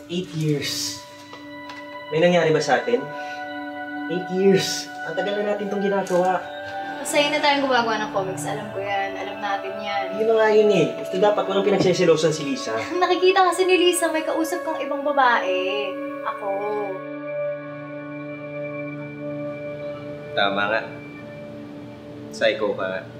8 years. May nangyari ba sa atin? 8 years. Ang tagal na natin itong ginagawa. Masaya na tayong gumagawa ng comics. Alam ko yan. Alam natin yan. Yun na nga yun eh. Ito dapat walang pinagseselosan si Lisa. Nakikita kasi ni Lisa may kausap kang ibang babae. Ako. Tama nga. Psycho ka nga.